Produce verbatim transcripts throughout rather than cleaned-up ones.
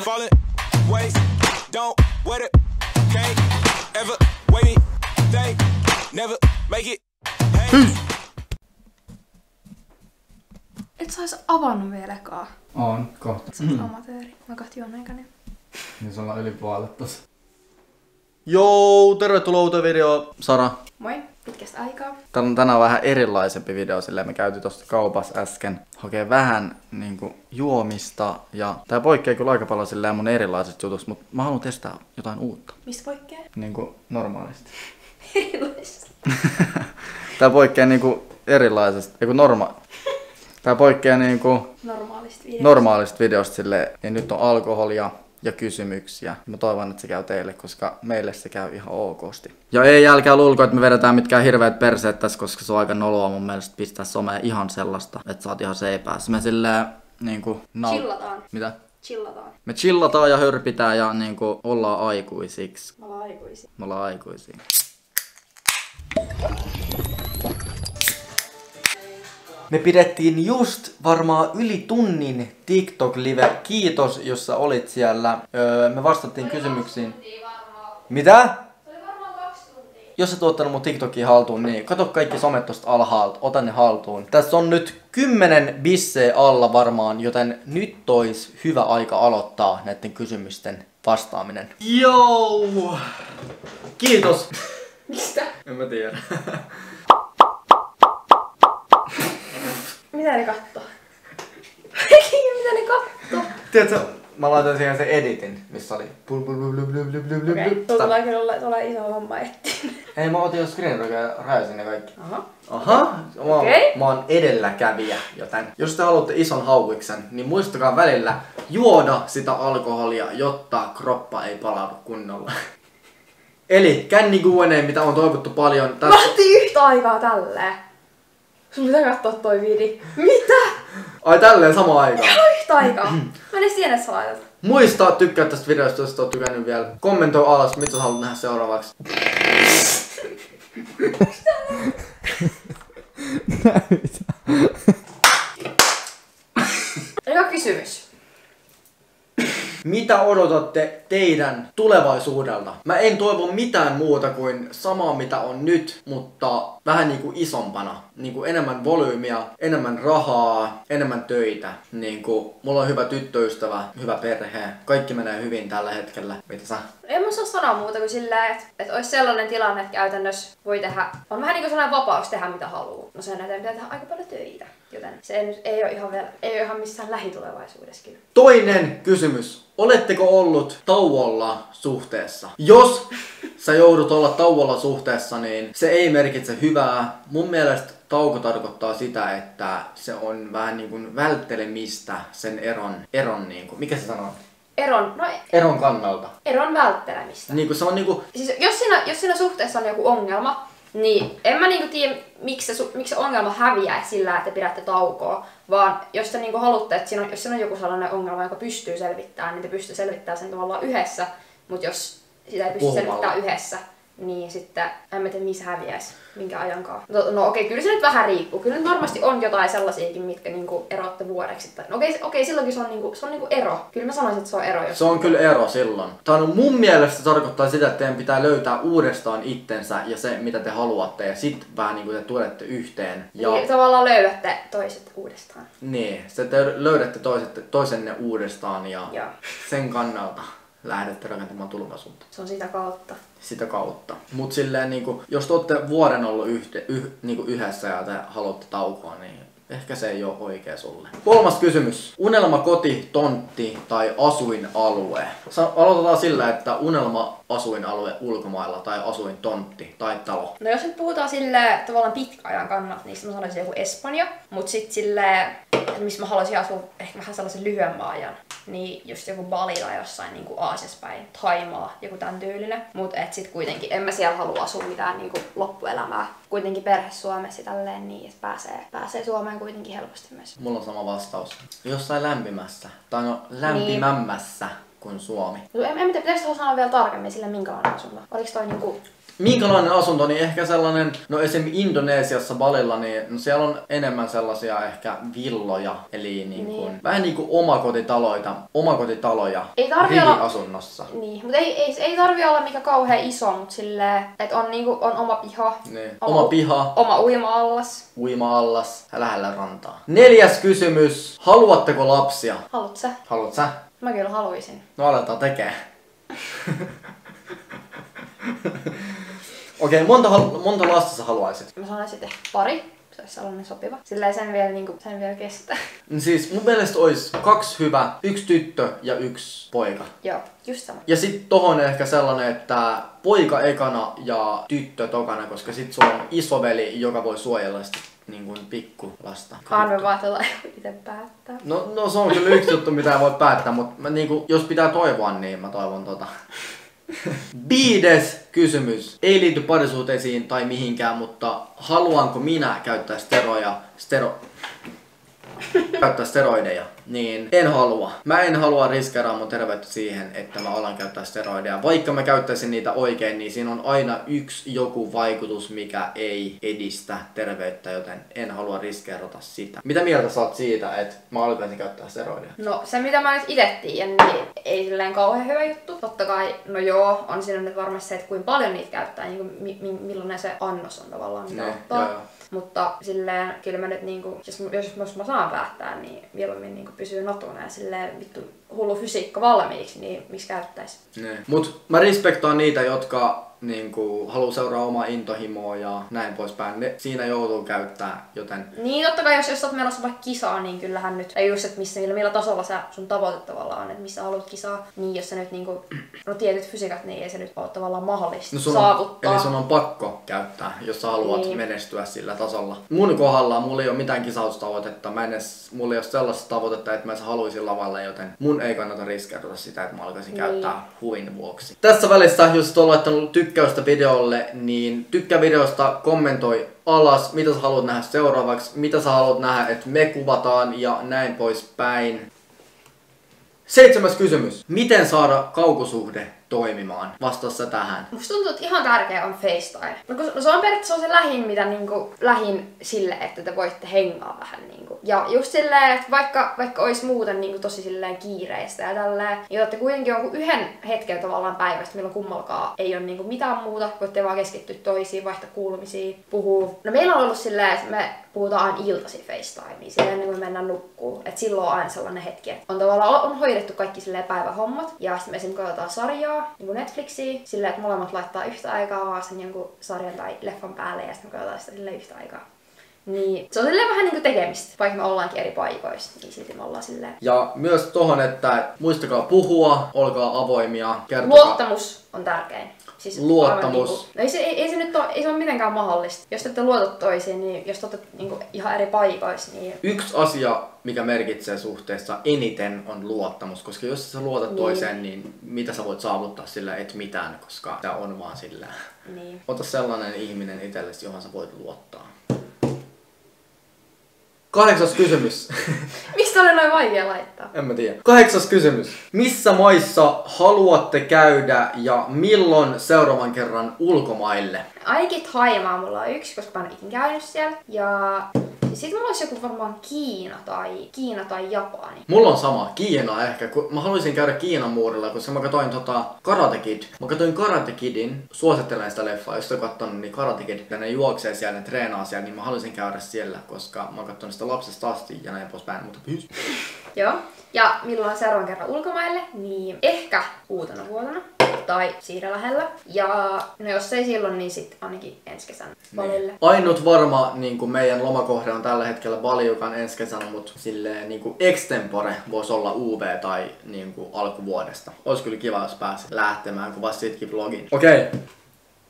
Falling ways, don't wet it, can't ever wait me, they never make it. Hey. Et sä ois avannut vieläkaan. On, kohta. Sä oot amatööri. Mä kohti juoneenkäinen. Niin sulla on yli puolet tossa. Joo, tervetuloa uuteen videoon, Sara. Moi, pitkästä aikaa. Tää on tänään vähän erilaisempi video, silleen me käytiin tosta kaupassa äsken hakee vähän niinku juomista. Ja tää poikkeaa kyllä aika paljon silleen mun erilaiset jutusta, mutta mä haluan testaa jotain uutta. Mistä poikkeaa? Niinku normaalisti. Erilaisesta. Tää poikkeaa niinku erilaisesta, eiku norma... Tää poikkeaa niinku... Normaalista videosta. Normaalista videosta silleen, niin nyt on alkoholia ja kysymyksiä. Mä toivon, että se käy teille, koska meille se käy ihan okosti. Ja ei älkää luulko, että me vedetään mitkään hirveät perseet tässä, koska se on aika noloa mun mielestä pistää someen ihan sellaista, että sä oot ihan seipäässä. Me silleen niinku... Naut... Chillataan. Mitä? Chillataan. Me chillataan ja hörpitään ja niinku ollaan aikuisiksi. Me ollaan aikuisia. Me ollaan aikuisia. Me pidettiin just varmaan yli tunnin TikTok-live. Kiitos, jos sä olit siellä. Öö, me vastattiin kysymyksiin. Mitä? Se oli varmaan kaksi tuntia. Jos sä tuottanut mun TikTokin haltuun, niin kato kaikki somet tosta alhaalta. Ota ne haltuun. Tässä on nyt kymmenen bisseä alla varmaan, joten nyt tois hyvä aika aloittaa näiden kysymysten vastaaminen. Joo! Kiitos! Mistä? En mä tiedä. Mitä ne kattoo? Mitä ne kattoo? Tiedätkö, mä laitoin siihen sen editin, missä oli blu blu blu blu blu blu blu blu. Okei, tuolla tulee kyllä tulee iso homma etsiä. Ei, mä otin jo screenreader ja rajasin ne kaikki. Aha. Aha, mä, Okei. mä oon edelläkävijä, joten jos te haluatte ison hauiksen, niin muistakaa välillä juoda sitä alkoholia, jotta kroppa ei palaudu kunnolla. Eli känni Q and A, mitä on toivottu paljon. Mä lähtiin yhtä aikaa tälleen. Sun pitää katsoa toi vidi. Mitä? Ai tälleen sama aikaan. Ihan yhtä aikaa. Mä en edes tiedä, että sä laitat. Muista tykkää tästä videosta, jos et oo tykännyt vielä. Kommentoi alas, mitä sä haluat nähdä seuraavaksi. Eka kysymys. Mitä odotatte teidän tulevaisuudelta? Mä en toivo mitään muuta kuin samaa mitä on nyt, mutta vähän niinku isompana. Niinku enemmän volyymiä, enemmän rahaa, enemmän töitä. Niinku mulla on hyvä tyttöystävä, hyvä perhe. Kaikki menee hyvin tällä hetkellä. Mitä sä? En mä saa sanoa muuta kuin silleen, että, että olisi sellainen tilanne, että käytännössä voi tehdä, on vähän niin kuin sellainen vapaus tehdä mitä haluaa. No sen eteen pitää tehdä aika paljon töitä, joten se ei, nyt, ei ole ihan vielä, ei ole ihan missään lähitulevaisuudessa kyllä. Toinen kysymys. Oletteko ollut tauolla suhteessa? Jos sä joudut olla tauolla suhteessa, niin se ei merkitse hyvää. Mun mielestä tauko tarkoittaa sitä, että se on vähän niin kuin välttelemistä sen eron, eron niin kuin, mikä se sanoo? Eron, no Eron kannalta. eron välttelemistä. Niin kuin se on niin kuin... Siis jos siinä, jos siinä suhteessa on joku ongelma, niin en mä niinku tiedä, miksi se, miksi se ongelma häviää sillä, että pidätte taukoa, vaan jos te niinku haluatte, että siinä on, jos siinä on joku sellainen ongelma, joka pystyy selvittämään, niin te pystyy selvittämään sen tavallaan yhdessä, mutta jos sitä ei pysty Puhumalla. selvittämään yhdessä, niin sitten en mä tiedä, missä häviäisi, minkä ajankaan. No, no okei, kyllä se nyt vähän riippuu. Kyllä nyt varmasti on jotain sellaisiakin, mitkä niinku eroatte vuodeksi. No okei, okei, silloinkin se on, niinku, se on niinku ero. Kyllä mä sanoisin, että se on ero. Jos Se on kyllä ero silloin. Tämä on mun mielestä tarkoittaa sitä, että teidän pitää löytää uudestaan itsensä ja se, mitä te haluatte. Ja sit vähän niin kuin te tulette yhteen. Ja... Niin, tavallaan löydätte toiset uudestaan. Niin, se te löydätte toiset, toisenne uudestaan ja Joo. sen kannalta lähdette rakentamaan tulevaisuutta. Se on sitä kautta. Sitä kautta. Mut silleen niinku, jos te olette vuoden ollut yhde, yh, niinku yhdessä ja te haluatte taukoa, niin ehkä se ei ole oikea sulle. Kolmas kysymys. Unelmakoti, tontti tai asuinalue? Sa- aloitetaan sillä, että unelma asuinalue ulkomailla tai asuintontti tai talo. No jos nyt puhutaan silleen tavallaan pitkäajan kannalta, niin mä sanoisin joku Espanja. Mut sit silleen, missä mä haluaisin asua ehkä vähän sellaisen lyhyemmän ajan. Niin just joku Bali tai jossain niinku Aasiassa päin, Thaimaa, joku tän tyylinen. Mut et sit kuitenkin, en mä siellä halua asua mitään niinku loppuelämää. Kuitenkin perhe Suomessa ja tälleen niin, että pääsee, pääsee Suomeen kuitenkin helposti myös. Mulla on sama vastaus. Jossain lämpimässä. Tai no lämpimämmässä kuin Suomi. No, en, en tiedä, pitäisikö sanoa vielä tarkemmin sille minkälainen asunto? Oliko toi niinku Minkälainen asunto, niin ehkä sellainen, no esim. Indonesiassa Balilla, niin no siellä on enemmän sellaisia ehkä villoja, eli niin kuin, niin. vähän niin kuin omakotitaloita, omakotitaloja ei tarvi olla asunnossa. Niin, mutta ei, ei, ei tarvi olla mikä kauhean iso, mutta silleen, että on niinku, on oma piha. Niin. Oma, oma piha. Oma uima-allas. Uima-allas ja lähellä rantaa. Neljäs kysymys. Haluatteko lapsia? Haluat sä? Haluat sä? Mä kyllä haluaisin. No aletaan tekee. Okei, okay, monta, monta lasta sä haluaisit? Mä sanoisin ehkä pari. Se olisi sellainen sopiva. Sillä sen vielä, niinku, sen vielä kestää. Siis mun mielestä olisi kaksi hyvä, yksi tyttö ja yksi poika. Joo, just sama. Ja sit tohon ehkä sellainen, että poika ekana ja tyttö tokana, koska sit sulla on isoveli, joka voi suojella sitä niin kuin pikkulasta. Harve vaan tällä itse päättää. No, no se on kyllä yksi juttu, mitä voi päättää, mutta mä, niin kuin, jos pitää toivoa, niin mä toivon tota. Viides kysymys. Ei liity parisuhteisiin tai mihinkään, mutta haluanko minä käyttää steroja, stero... käyttää steroideja? Niin en halua. Mä en halua riskeeraa mun terveyttä siihen, että mä alan käyttää steroideja. Vaikka mä käyttäisin niitä oikein, niin siinä on aina yksi joku vaikutus, mikä ei edistä terveyttä, joten en halua riskeerata sitä. Mitä mieltä sä oot siitä, että mä alkaisin käyttää steroideja? No se mitä mä nyt ite tiedän, niin ei silleen kauhean hyvä juttu. Totta kai, no joo, on siinä nyt varmasti se, että kuinka paljon niitä käyttää, niin kuin mi- mi- millainen se annos on tavallaan, mitä ottaa. Joo, joo. Mutta silleen, kyllä mä nyt niinku, jos, jos, jos mä saan päättää, niin mieluummin niinku pysyy natuna ja silleen vittu hullu fysiikka valmiiksi, niin miksi käyttäisi? Ne. Mut mä respektoin niitä, jotka niinku haluu seuraa omaa intohimoa ja näin poispäin. Ne siinä joutuu käyttää, joten... Niin, totta kai jos, jos oot menossa vaikka kisaa, niin kyllähän nyt, tai just, että missä, millä, millä tasolla sä, sun tavoite tavallaan on, että missä haluat kisaa, niin jos sä nyt niinku, no tietyt fysiikat, niin ei se nyt ole tavallaan mahdollista no saavuttaa. On, eli sun on pakko käyttää, jos sä haluat niin. menestyä sillä tasolla. Mun kohdalla mulla ei ole mitään kisaustavoitetta, mä en edes, mulla ei ole sellaista tavoitetta, että mä haluaisin lavalle, joten mun ei kannata riskeerata sitä, että mä alkaisin niin. käyttää huvin vuoksi. Tässä välissä, jos et ole laittanut tykkäystä videolle, niin tykkää videosta, kommentoi alas, mitä sä haluat nähdä seuraavaksi, mitä sä haluat nähdä, että me kuvataan ja näin poispäin. Seitsemäs kysymys. Miten saada kaukosuhde toimimaan? Vastaa sä tähän. Musta tuntuu, että ihan tärkeä on FaceTime. No, no se on periaatteessa se lähin, mitä niinku, lähin sille, että te voitte hengaa vähän niinku. Ja just silleen, että vaikka, vaikka olisi muuten niinku tosi silleen kiireistä ja tälleen, niin olette kuitenkin jonkun yhden hetken tavallaan päivästä, milloin kummallakaan ei ole niinku mitään muuta, voitte vaan keskittyä toisiin, vaihtaa kuulumisiin, puhuu. No meillä on ollut silleen, että me puhutaan aina iltaisin FaceTimeen, silleen ennen kuin me mennään nukkuun. Että silloin on aina sellainen hetki, että on tavallaan on hoidettu kaikki silleen päivähommat. Ja sitten me esimerkiksi katsotaan sarjaa, niin kuin Netflixiä, silleen, että molemmat laittaa yhtä aikaa vaan sen jonkun sarjan tai leffan päälle ja sitten me katsotaan sitä silleen yhtä aikaa. Niin se on silleen vähän niinku tekemistä, vaikka me ollaankin eri paikoissa, niin silti me ollaan silleen. Ja myös tohon, että muistakaa puhua, olkaa avoimia, kertokaa. Luottamus on tärkein. Siis luottamus. Niinku, no ei, se, ei, ei se nyt ole, ei se ole mitenkään mahdollista. Jos te ette luota toisiin, niin jos te olette niinku ihan eri paikoissa, niin... Yksi asia, mikä merkitsee suhteessa eniten on luottamus, koska jos sä luotat niin. toiseen, niin mitä sä voit saavuttaa sillä et mitään, koska tää on vaan sillä. Niin. Ota sellainen ihminen itsellesi, johon sä voit luottaa. Kahdeksas kysymys. Mistä oli noin vaikea laittaa? En mä tiedä. Kahdeksas kysymys. Missä maissa haluatte käydä ja milloin seuraavan kerran ulkomaille? Ainakin Thaimaa mulla on yksi, koska mä en ikin käynyt siellä. Ja sitten mulla olisi joku varmaan Kiina tai, Kiina tai Japani. Mulla on sama. Kiina ehkä. Mä haluaisin käydä Kiinan muurilla, koska mä katsoin tota Karate Kid. Mä katsoin Karate Kidin. Suosittelen sitä leffaa. Jos te katsonut, niin Karate Kid. Ja ne juoksee siellä, ne treenaa siellä, niin mä haluaisin käydä siellä, koska mä oon katsonut sitä lapsesta asti ja näin poispäin. Mutta pyys. Joo. Ja milloin seuraavan kerran ulkomaille, niin ehkä uutena vuotena tai siinä lähellä. Ja no jos ei silloin, niin sitten ainakin ensi kesän Balille. Niin. Ainut varma niin kuin meidän lomakohde on tällä hetkellä Bali, joka on ensi kesänä, mutta silleen niin kuin extempore voisi olla U V tai niin kuin alkuvuodesta. Olisi kyllä kiva, jos pääsit lähtemään, kun vasta sitkin vlogin. Okei. Okay.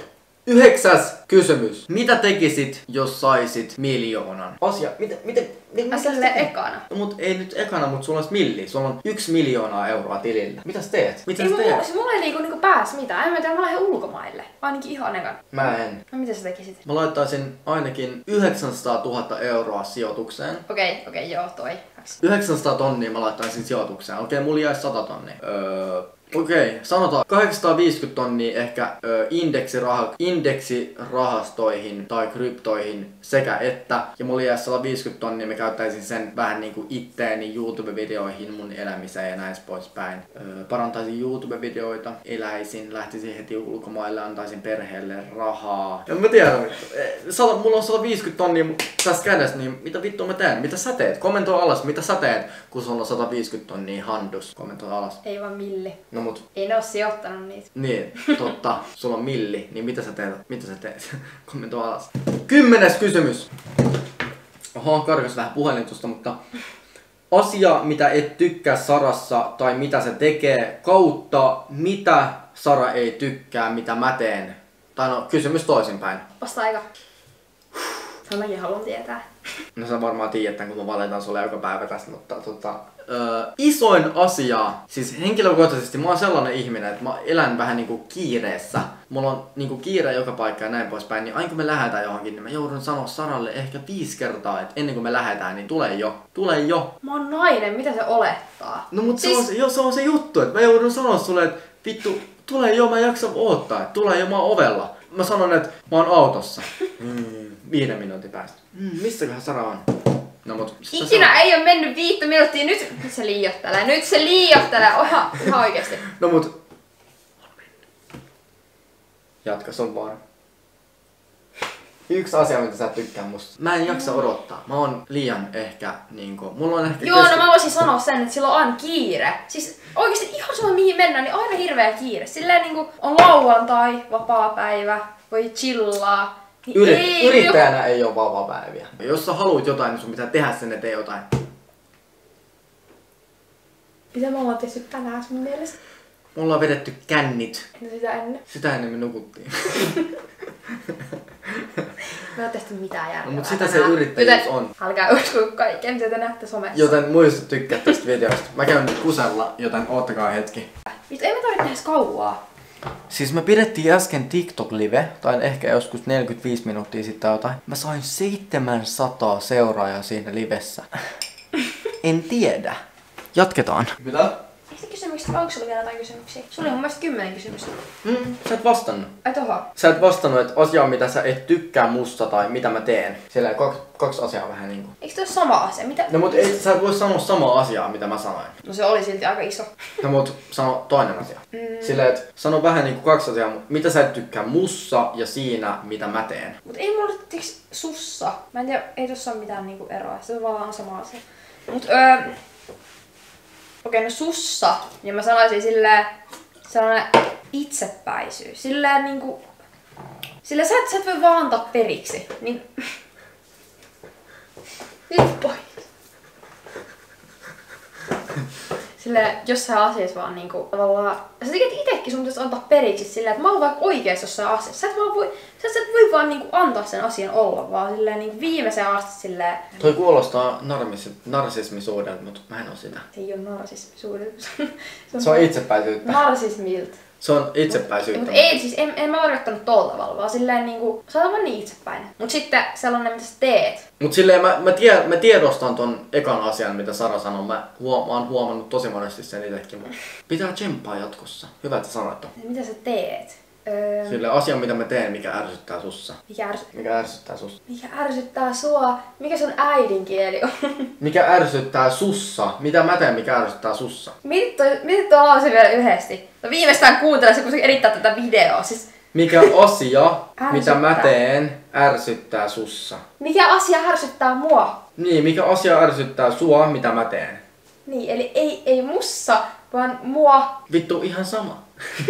Yhdeksäs kysymys. Mitä tekisit, jos saisit miljoonan? Asia, mitä, mitä, Niin, Mä silleen ekana. No, mut ei nyt ekana, mut sulla olisi milli. Sulla on yksi miljoonaa euroa tilillä. Mitä sä teet? Mitä Ei, sä teet? mulla, mulla ei liiku niinku pääs mitään. En mä tiedä, mä lähden ulkomaille. Ainakin ihan ekan. Mä en. No mitä sä tekisit? Mä laittaisin ainakin yhdeksänsataatuhatta euroa sijoitukseen. Okei, okay, okei, okay, joo, toi. yhdeksänsataa tonnia mä laittaisin sijoitukseen. Okei, okay, mulla jäisi sata tonnia. Öö, Okei, okay, sanotaan kahdeksansataaviisikymmentä tonnia ehkä ö, indeksiraha, indeksirahastoihin tai kryptoihin sekä että. Ja mulla jäisi sata viisikymmentä tonnia, mä käyttäisin sen vähän niinku itteeni YouTube-videoihin, mun elämiseen ja näin poispäin. Ö, parantaisin YouTube-videoita, eläisin, lähtisin heti ulkomaille, antaisin perheelle rahaa. Ja mä tiedän, sata, mulla on sata viisikymmentä tonnia tässä kädessä, niin mitä vittua mä teen? Mitä sä teet? Kommentoi alas, mitä sä teet, kun sulla on sata viisikymmentä tonnia handus. Kommentoi alas. Ei vaan milli. No mut... Ei ne oo sijoittanut niitä. Niin, totta. Sulla on milli, niin mitä sä teet? Mitä sä teet? Kommentoi alas. Kymmenes kysymys! Oho, karkas vähän puhelin tuosta, mutta... Asia, mitä et tykkää Sarassa, tai mitä se tekee, kautta mitä Sara ei tykkää, mitä mä teen. Tai no, kysymys toisinpäin. Vasta aika. Sen mäkin haluan tietää. No sä varmaan tiedät, kun mä valitan sulle joka päivä tästä, mutta tota... Öö, isoin asia, siis henkilökohtaisesti mä oon sellainen ihminen, että mä elän vähän niinku kiireessä. Mulla on niinku kiire joka paikka ja näin poispäin, niin aina kun me lähdetään johonkin, niin mä joudun sanoa Saralle ehkä viisi kertaa, että ennen kuin me lähdetään, niin tule jo, tule jo. Mä oon nainen, mitä se olettaa? No mut siis... se, on se, jo, se on se juttu, että mä joudun sanoa sulle, että vittu, tule jo, mä en jaksa odottaa, että tule jo, mä oon ovella. Mä sanon, että mä oon autossa. Mm, viiden minuutin päästä. Mm, missäköhän Sara on? No, mut ikinä saa... ei ole mennyt viittä minuuttia, nyt, nyt se liioittelee, nyt se liioittelee, ihan, ihan oikeesti. No mut... Jatka, se on vaan. Yksi asia, mitä sä tykkää musta. Mä en jaksa odottaa. Mä oon liian ehkä niinku... Mulla on ehkä... Joo, keski... no mä voisin sanoa sen, että sillä on aina kiire. Siis oikeesti ihan sama mihin mennään, niin aina hirveä kiire. Silleen niinku on lauantai, vapaapäivä, voi chillaa. Yrit, ei, yrittäjänä jo... ei ole vapaapäiviä. Jos sä haluat jotain, niin sun pitää tehdä sen eteen jotain. Mitä me ollaan tehty tänään sun mielestä? Me ollaan vedetty kännit. No sitä ennen? Sitä ennen me nukuttiin. Me ei ole tehty mitään järkevää. No, mutta sitä tänään. Se yrittäjyys joten on. Älkää uskoa kaikkea, mitä te näette somessa. Joten muista tykkää tästä videosta. Mä käyn nyt kusella, joten oottakaa hetki. Vittu, ei me tarvitse tehdä kauaa. Siis me pidettiin äsken TikTok-live, tai ehkä joskus neljäkymmentäviisi minuuttia sitten jotain. Mä sain seitsemänsataa seuraajaa siinä livessä. En tiedä. Jatketaan. Mitä? Eikö kysymyksiä, onko sulla vielä jotain kysymyksiä? Sulla oli mun mielestä kymmenen kysymystä. Mm, sä et vastannut. Ai tohon? Sä et vastannut, että asiaa mitä sä et tykkää musta tai mitä mä teen. Siellä kaksi, kaksi asiaa vähän niinku. Eikö toi sama asia? Mitä? No mut ei, sä et voi sanoa samaa asiaa mitä mä sanoin. No se oli silti aika iso. No mut sano toinen asia. Mm. Silleen, että sano vähän niinku kaksi asiaa, mitä sä et tykkää mussa ja siinä mitä mä teen. Mut ei mulla tiiäks sussa. Mä en tiedä, ei tossa oo mitään niinku eroa. Se on vaan sama asia. Mut öö... Okei, okay, no sussa, niin mä sanoisin silleen sellainen itsepäisyys. Silleen niinku... Silleen sä et, sä et voi vaan antaa periksi. Niin... Nyt pois. Silleen jossain asiassa vaan niinku tavallaan... Sä tiedät itekin sun pitäisi antaa periksi silleen, että mä oon vaikka oikeassa jossain asiassa. Sä et vaan voi... Sä et, sä et voi vaan niinku antaa sen asian olla, vaan silleen niinku viimeiseen asti silleen... Toi kuulostaa narmis- narsismisuudelta, mutta mä en oo sitä. Se ei oo narsismisuudelta. Se on, se on itsepäisyyttä. Narsismilta. Se on itsepäisyyttä. Mut, mut ei, siis en, en mä tarkoittanut tolla tavalla, vaan silleen niinku, sä oot vaan niin itsepäinen. Mut sitten sellainen, mitä sä teet. Mut silleen mä, mä, tie, mä tiedostan ton ekan asian, mitä Sara sanoi. Mä, huom, mä oon huomannut tosi monesti sen itekin. Mutta pitää tsemppaa jatkossa. Hyvä, että sä sanoit ton. Mitä sä teet? Öö... Silleen asia, mitä mä teen, mikä ärsyttää sussa. Mikä, ärs... mikä ärsyttää sussa? Mikä ärsyttää sua? Mikä sun äidinkieli on? Mikä ärsyttää sussa? Mitä mä teen, mikä ärsyttää sussa? Mieti toi, mieti toi lause vielä yhdesti. No viimeistään kuuntele se, kun se edittää tätä videoa. Siis... Mikä asia, mitä mä teen, ärsyttää sussa? Mikä asia ärsyttää mua? Niin, mikä asia ärsyttää sua, mitä mä teen? Niin, eli ei, ei mussa, vaan mua. Vittu, ihan sama.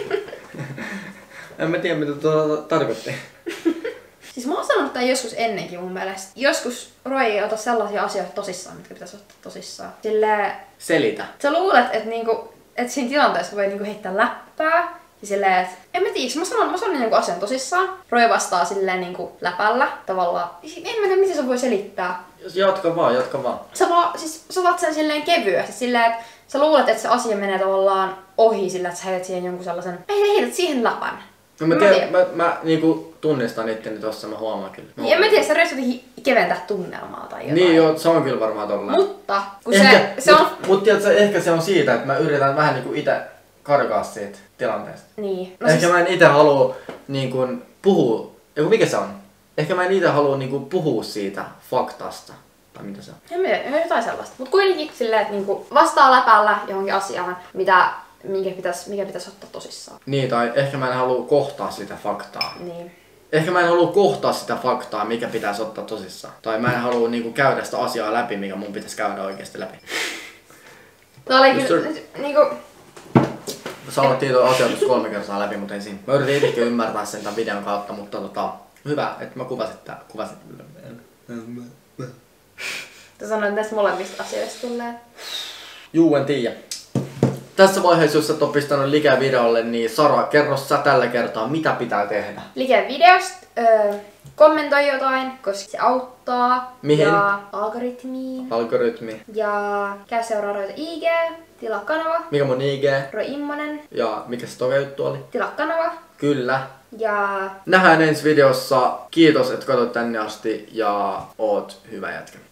En mä tiedä, mitä tuo tarkoitti. Siis mä oon sanonut tämän joskus ennenkin mun mielestä. Joskus Roy ei ota sellaisia asioita tosissaan, mitkä pitäisi ottaa tosissaan. Silleen... Selitä. Sä luulet, että niinku, et siinä tilanteessa voi niinku heittää läppää Ja silleen, että en mä tiedä, mä sanon, mä sanon niinku asian tosissaan. Roy vastaa silleen niinku läpällä tavallaan. En mä tiedä, miten se voi selittää. Jatka vaan, jatka vaan. Sä vaan, siis sä otat sen silleen kevyesti, silleen, että sä luulet, että se asia menee tavallaan ohi sillä, että sä heität siihen jonkun sellaisen, ei heität siihen läpän. No mä, mä, tiedän, mä, mä niinku tunnistan itteni tossa, mä huomaan kyllä. Mä niin, en mä tiedä, sä yrität jotenkin keventää tunnelmaa tai jotain. Niin joo, se on kyllä varmaan tolleen. Mutta, kun ehkä, se, se on... Mut, mut tiedätkö, ehkä se on siitä, että mä yritän vähän niinku ite karkaa siitä tilanteesta. Niin. No ehkä siis... mä en ite halua niinku puhua, eiku mikä se on? Ehkä mä en ite halua niinku puhua siitä faktasta. Tai mitä se on? En mä tiedä, jotain sellaista. Mut kuitenkin silleen, että niinku vastaa läpällä johonkin asiaan, mitä, mikä pitäisi mikä pitäis ottaa tosissaan. Niin, tai ehkä mä en halua kohtaa sitä faktaa. Niin. Ehkä mä en halua kohtaa sitä faktaa, mikä pitäisi ottaa tosissaan. Tai mä en halua niinku käydä sitä asiaa läpi, mikä mun pitäisi käydä oikeasti läpi. Tää oli kyllä niinku... Sanottiin tuo asia tuossa kolme kertaa läpi, mutta ei siinä. Mä yritin itsekin ymmärtää sen tämän videon kautta, mutta tota, hyvä, että mä kuvasin tää. Kuvasin. Sä sanoit näistä molemmista asioista tulee. Juu, en tiedä. Tässä vaiheessa, jos et ole pistänyt Like videolle, niin Sara, kerro sä tällä kertaa, mitä pitää tehdä. Like videosta, öö, kommentoi jotain, koska se auttaa. Mihin? Ja algoritmiin. Algoritmi. Ja käy seuraa Roita I G, tilaa kanava. Mikä mun I G? Roy Immonen, Ja mikä se toka juttu oli? tilaa kanava. Kyllä. Ja Nähdään ensi videossa. Kiitos, että katsoit tänne asti ja oot hyvä jätkä.